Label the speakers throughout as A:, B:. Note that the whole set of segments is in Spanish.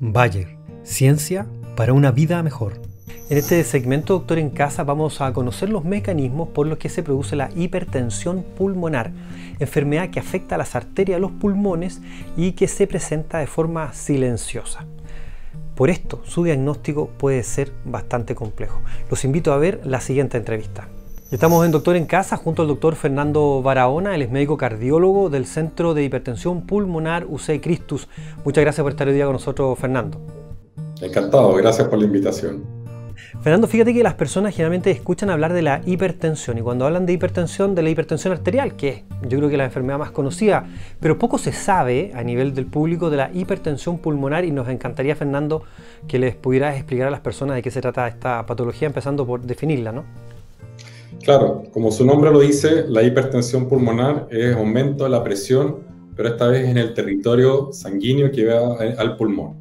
A: Bayer, ciencia para una vida mejor. En este segmento, Doctor en Casa, vamos a conocer los mecanismos por los que se produce la hipertensión pulmonar, enfermedad que afecta a las arterias de los pulmones y que se presenta de forma silenciosa. Por esto, su diagnóstico puede ser bastante complejo. Los invito a ver la siguiente entrevista. Estamos en Doctor en Casa junto al doctor Fernando Barahona, él es médico cardiólogo del Centro de Hipertensión Pulmonar UC Christus. Muchas gracias por estar hoy día con nosotros, Fernando.
B: Encantado, gracias por la invitación.
A: Fernando, fíjate que las personas generalmente escuchan hablar de la hipertensión y cuando hablan de la hipertensión arterial, que es yo creo que la enfermedad más conocida, pero poco se sabe a nivel del público de la hipertensión pulmonar y nos encantaría, Fernando, que les pudieras explicar a las personas de qué se trata esta patología, empezando por definirla, ¿no?
B: Claro, como su nombre lo dice, la hipertensión pulmonar es aumento de la presión, pero esta vez en el territorio sanguíneo que va al pulmón.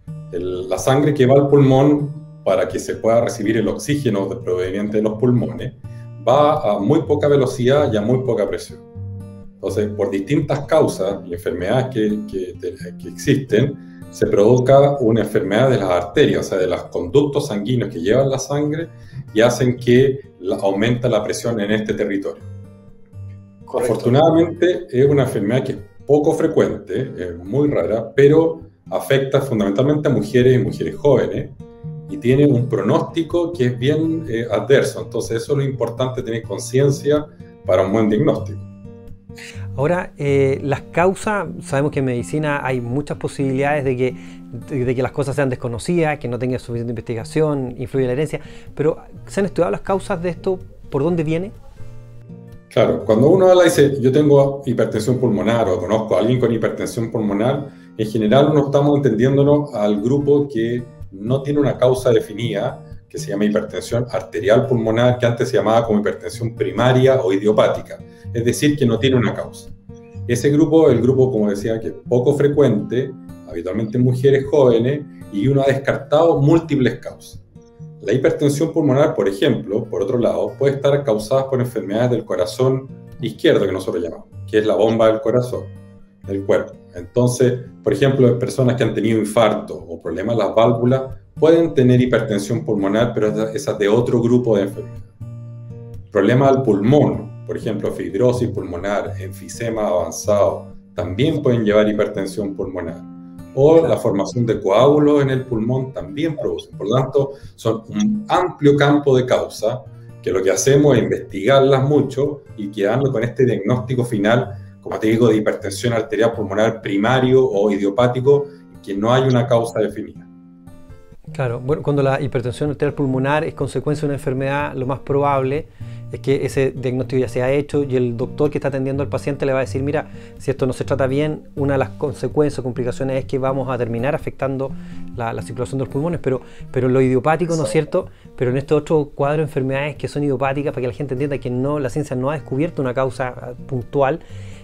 B: La sangre que va al pulmón para que se pueda recibir el oxígeno proveniente de los pulmones va a muy poca velocidad y a muy poca presión. Entonces, por distintas causas y enfermedades que existen, se provoca una enfermedad de las arterias, o sea, de los conductos sanguíneos que llevan la sangre y hacen que aumenta la presión en este territorio. Correcto. Afortunadamente, es una enfermedad que es poco frecuente, es muy rara, pero afecta fundamentalmente a mujeres y mujeres jóvenes y tiene un pronóstico que es bien adverso. Entonces, eso es lo importante, tener conciencia para un buen diagnóstico.
A: Ahora, las causas, sabemos que en medicina hay muchas posibilidades de que las cosas sean desconocidas, que no tenga suficiente investigación, influye la herencia, pero ¿se han estudiado las causas de esto? ¿Por dónde viene?
B: Claro, cuando uno habla y dice, yo tengo hipertensión pulmonar o conozco a alguien con hipertensión pulmonar, en general no estamos entendiéndonos al grupo que no tiene una causa definida, que se llama hipertensión arterial pulmonar, que antes se llamaba como hipertensión primaria o idiopática, es decir, que no tiene una causa. Ese grupo, el grupo, como decía, que es poco frecuente, habitualmente en mujeres jóvenes, y uno ha descartado múltiples causas. La hipertensión pulmonar, por ejemplo, por otro lado, puede estar causada por enfermedades del corazón izquierdo, que nosotros llamamos, que es la bomba del corazón, del cuerpo. Entonces, por ejemplo, personas que han tenido infarto o problemas en las válvulas pueden tener hipertensión pulmonar, pero esa es de otro grupo de enfermedades. Problemas al pulmón, por ejemplo, fibrosis pulmonar, enfisema avanzado, también pueden llevar hipertensión pulmonar. O la formación de coágulos en el pulmón también producen. Por lo tanto, son un amplio campo de causa que lo que hacemos es investigarlas mucho y quedando con este diagnóstico final, como te digo, de hipertensión arterial pulmonar primario o idiopático, que no hay una causa definida.
A: Claro, bueno, cuando la hipertensión arterial pulmonar es consecuencia de una enfermedad, lo más probable es que ese diagnóstico ya se ha hecho y el doctor que está atendiendo al paciente le va a decir, mira, si esto no se trata bien, una de las consecuencias o complicaciones es que vamos a terminar afectando la circulación de los pulmones, pero lo idiopático, ¿no es cierto? Pero en este otro cuadro de enfermedades que son idiopáticas, para que la gente entienda que la ciencia no ha descubierto una causa puntual,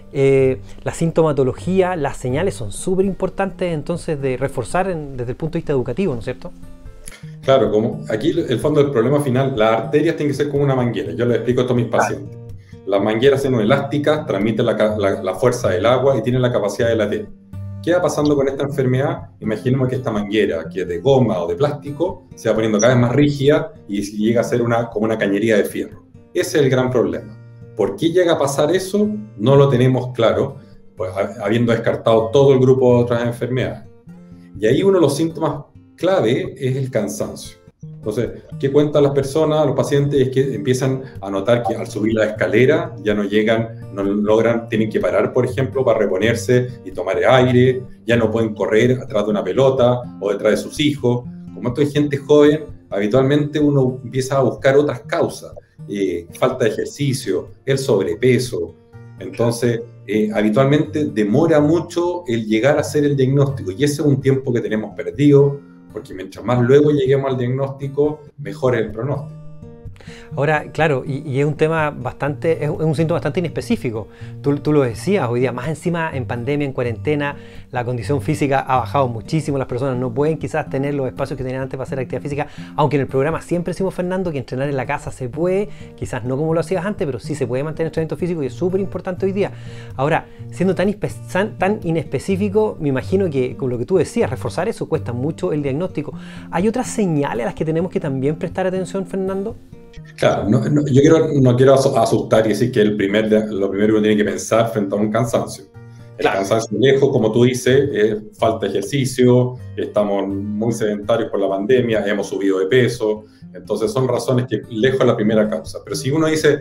A: la sintomatología, las señales son súper importantes entonces de reforzar desde el punto de vista educativo, ¿no es cierto?
B: Claro, como aquí el fondo del problema final, las arterias tienen que ser como una manguera. Yo les explico esto a mis pacientes. Las mangueras son elásticas, transmiten la fuerza del agua y tienen la capacidad de latir. ¿Qué va pasando con esta enfermedad? Imaginemos que esta manguera, que es de goma o de plástico, se va poniendo cada vez más rígida y llega a ser como una cañería de fierro. Ese es el gran problema. ¿Por qué llega a pasar eso? No lo tenemos claro, pues, habiendo descartado todo el grupo de otras enfermedades. Y ahí uno de los síntomas clave es el cansancio. Entonces, ¿qué cuentan las personas, los pacientes? Es que empiezan a notar que al subir la escalera ya no llegan, no logran, tienen que parar, por ejemplo, para reponerse y tomar aire, ya no pueden correr atrás de una pelota o detrás de sus hijos. Como esto es gente joven, habitualmente uno empieza a buscar otras causas. Falta de ejercicio, el sobrepeso. Entonces, habitualmente demora mucho el llegar a hacer el diagnóstico y ese es un tiempo que tenemos perdido porque mientras más luego lleguemos al diagnóstico, mejor es el pronóstico.
A: Ahora, claro, y es un tema bastante, es un síntoma bastante inespecífico. Tú lo decías, hoy día, más encima en pandemia, en cuarentena, la condición física ha bajado muchísimo, las personas no pueden quizás tener los espacios que tenían antes para hacer actividad física, aunque en el programa siempre decimos, Fernando, que entrenar en la casa se puede, quizás no como lo hacías antes, pero sí se puede mantener el entrenamiento físico y es súper importante hoy día. Ahora, siendo tan inespecífico, me imagino que con lo que tú decías, reforzar eso cuesta mucho el diagnóstico. ¿Hay otras señales a las que tenemos que también prestar atención, Fernando?
B: Claro, no quiero asustar y decir que lo primero que uno tiene que pensar frente a un cansancio. El cansancio lejos, como tú dices, es falta de ejercicio, estamos muy sedentarios por la pandemia, hemos subido de peso, entonces son razones que lejos es la primera causa. Pero si uno dice,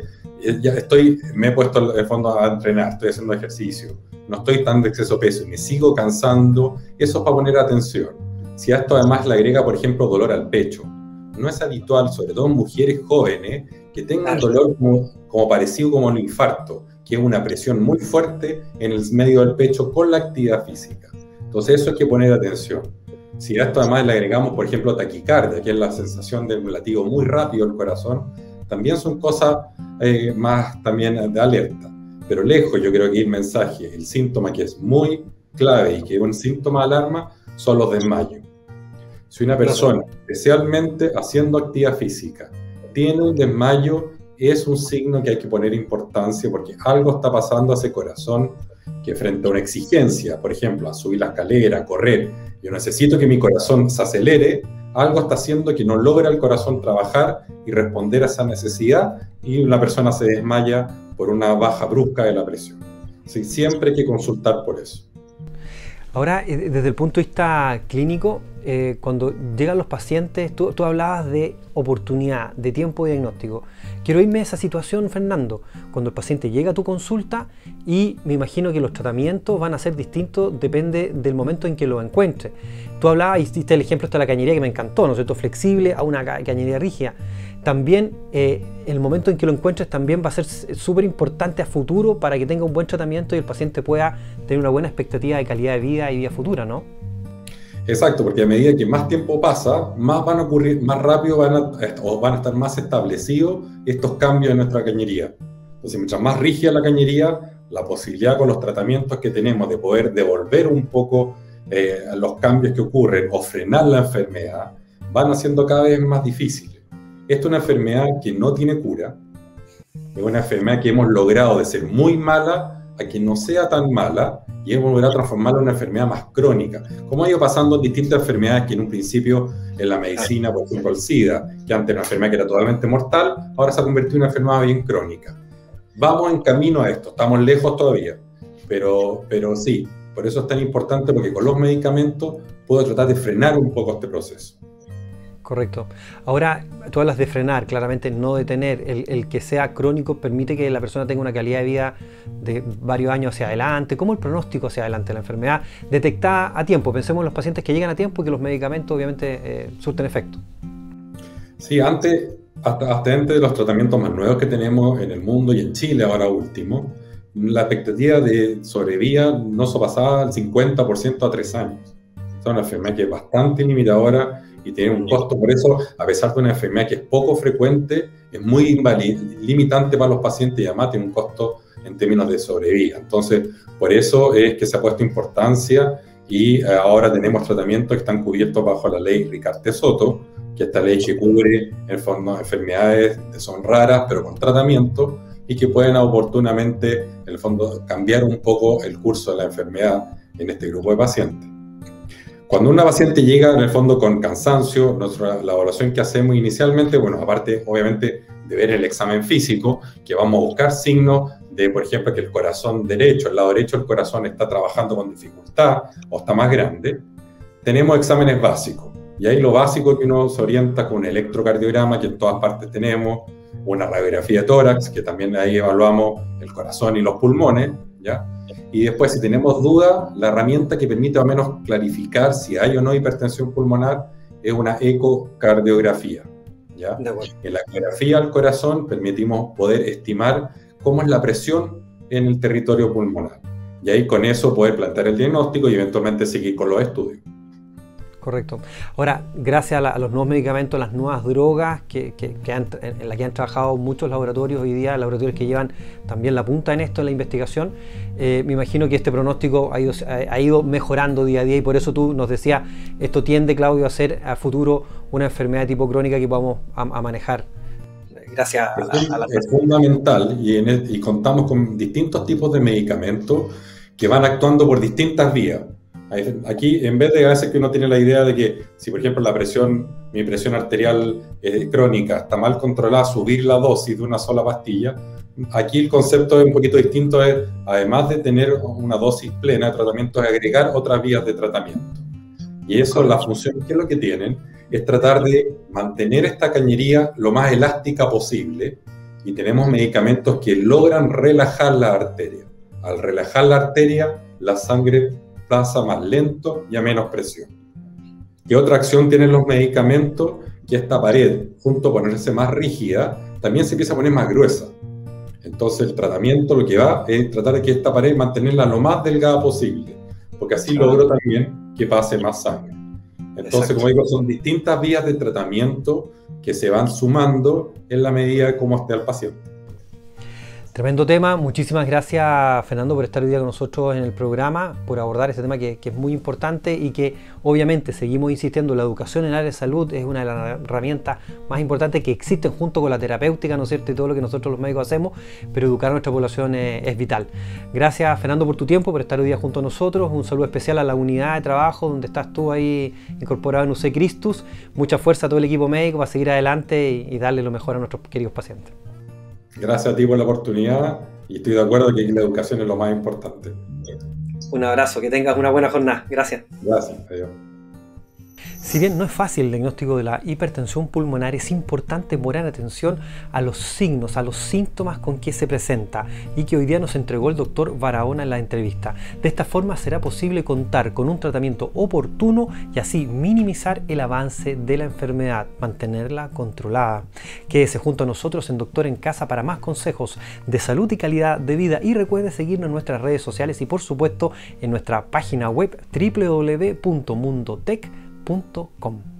B: me he puesto en fondo a entrenar, estoy haciendo ejercicio, no estoy tan de exceso de peso y me sigo cansando, eso es para poner atención. Si a esto además le agrega, por ejemplo, dolor al pecho, no es habitual, sobre todo en mujeres jóvenes, que tengan dolor como parecido como un infarto, que es una presión muy fuerte en el medio del pecho con la actividad física. Entonces eso hay que poner atención. Si a esto además le agregamos, por ejemplo, taquicardia, que es la sensación de un latido muy rápido del corazón, también son cosas más también de alerta. Pero lejos, yo creo que el mensaje, el síntoma que es muy clave y que es un síntoma de alarma, son los desmayos. Si una persona, especialmente haciendo actividad física, tiene un desmayo, es un signo que hay que poner importancia porque algo está pasando a ese corazón que frente a una exigencia, por ejemplo, a subir la escalera, a correr, yo necesito que mi corazón se acelere, algo está haciendo que no logra el corazón trabajar y responder a esa necesidad y una persona se desmaya por una baja brusca de la presión. Así, siempre hay que consultar por eso.
A: Ahora, desde el punto de vista clínico, cuando llegan los pacientes, tú hablabas de oportunidad, de tiempo de diagnóstico. Quiero irme a esa situación, Fernando, cuando el paciente llega a tu consulta y me imagino que los tratamientos van a ser distintos, depende del momento en que lo encuentre. Tú hablabas, hiciste el ejemplo de la cañería que me encantó, ¿no es cierto? Flexible a una cañería rígida. También el momento en que lo encuentres también va a ser súper importante a futuro para que tenga un buen tratamiento y el paciente pueda tener una buena expectativa de calidad de vida y vida futura, ¿no?
B: Exacto, porque a medida que más tiempo pasa, más van a ocurrir, más rápido van a estar más establecidos estos cambios en nuestra cañería. Entonces, mientras más rígida la cañería, la posibilidad con los tratamientos que tenemos de poder devolver un poco los cambios que ocurren o frenar la enfermedad, van haciendo cada vez más difíciles. Esta es una enfermedad que no tiene cura, es una enfermedad que hemos logrado de ser muy mala a que no sea tan mala y hemos logrado transformarla en una enfermedad más crónica. Como ha ido pasando en distintas enfermedades que en un principio en la medicina, por ejemplo el SIDA, que antes era una enfermedad que era totalmente mortal, ahora se ha convertido en una enfermedad bien crónica. Vamos en camino a esto, estamos lejos todavía, pero sí, por eso es tan importante porque con los medicamentos puedo tratar de frenar un poco este proceso.
A: Correcto. Ahora, tú hablas de frenar, claramente no detener. El que sea crónico permite que la persona tenga una calidad de vida de varios años hacia adelante. ¿Cómo el pronóstico hacia adelante de la enfermedad? Detectada a tiempo. Pensemos en los pacientes que llegan a tiempo y que los medicamentos obviamente surten efecto.
B: Sí, hasta antes de los tratamientos más nuevos que tenemos en el mundo y en Chile ahora último, la expectativa de sobrevida no sobrepasaba el 50% a 3 años. Es una enfermedad que es bastante limitadora y tiene un costo, por eso, a pesar de una enfermedad que es poco frecuente, es muy limitante para los pacientes y además tiene un costo en términos de sobrevida. Entonces, por eso es que se ha puesto importancia y ahora tenemos tratamientos que están cubiertos bajo la ley Ricarte-Soto, que esta ley que cubre, en el fondo, enfermedades que son raras, pero con tratamiento, y que pueden oportunamente, en el fondo, cambiar un poco el curso de la enfermedad en este grupo de pacientes. Cuando una paciente llega, en el fondo, con cansancio, la evaluación que hacemos inicialmente, bueno, aparte, obviamente, de ver el examen físico, que vamos a buscar signos de, por ejemplo, que el corazón derecho, el lado derecho del corazón está trabajando con dificultad o está más grande, tenemos exámenes básicos. Y ahí lo básico que uno se orienta con un electrocardiograma, que en todas partes tenemos, una radiografía de tórax, que también ahí evaluamos el corazón y los pulmones, ¿ya? Y después, si tenemos dudas, la herramienta que permite al menos clarificar si hay o no hipertensión pulmonar es una ecocardiografía, ¿ya? En la ecografía al corazón permitimos poder estimar cómo es la presión en el territorio pulmonar. Y ahí con eso poder plantear el diagnóstico y eventualmente seguir con los estudios.
A: Correcto. Ahora, gracias a los nuevos medicamentos, las nuevas drogas en las que han trabajado muchos laboratorios hoy día, laboratorios que llevan también la punta en esto, en la investigación, me imagino que este pronóstico ha ido mejorando día a día, y por eso tú nos decías, esto tiende, Claudio, a ser a futuro una enfermedad de tipo crónica que vamos a manejar. Gracias a la
B: Es fundamental, y contamos con distintos tipos de medicamentos que van actuando por distintas vías. Aquí, en vez de a veces que uno tiene la idea de que si, por ejemplo, mi presión arterial crónica está mal controlada, subir la dosis de una sola pastilla, aquí el concepto es un poquito distinto, es, además de tener una dosis plena de tratamiento, es agregar otras vías de tratamiento. Y eso, la función que es lo que tienen, es tratar de mantener esta cañería lo más elástica posible, y tenemos medicamentos que logran relajar la arteria. Al relajar la arteria, la sangre pasa más lento y a menos presión. ¿Qué otra acción tienen los medicamentos? Que esta pared, junto a ponerse más rígida, también se empieza a poner más gruesa. Entonces el tratamiento lo que va es tratar de que esta pared mantenerla lo más delgada posible, porque así logro también que pase más sangre. Entonces, como digo, son distintas vías de tratamiento que se van sumando en la medida de cómo esté el paciente.
A: Tremendo tema. Muchísimas gracias, Fernando, por estar hoy día con nosotros en el programa, por abordar este tema que es muy importante y que obviamente seguimos insistiendo. La educación en el área de salud es una de las herramientas más importantes que existen junto con la terapéutica, ¿no es cierto?, y todo lo que nosotros los médicos hacemos, pero educar a nuestra población es vital. Gracias, Fernando, por tu tiempo, por estar hoy día junto a nosotros. Un saludo especial a la unidad de trabajo donde estás tú ahí incorporado en UC Christus. Mucha fuerza a todo el equipo médico para seguir adelante y darle lo mejor a nuestros queridos pacientes.
B: Gracias a ti por la oportunidad, y estoy de acuerdo que la educación es lo más importante.
A: Un abrazo, que tengas una buena jornada. Gracias.
B: Gracias, adiós.
A: Si bien no es fácil el diagnóstico de la hipertensión pulmonar, es importante poner atención a los signos, a los síntomas con que se presenta y que hoy día nos entregó el doctor Barahona en la entrevista. De esta forma será posible contar con un tratamiento oportuno y así minimizar el avance de la enfermedad, mantenerla controlada. Quédese junto a nosotros en Doctor en Casa para más consejos de salud y calidad de vida, y recuerde seguirnos en nuestras redes sociales y por supuesto en nuestra página web www.mundotech.com.